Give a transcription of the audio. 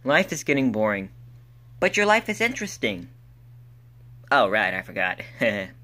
Life is getting boring. But your life is interesting. Oh, right, I forgot.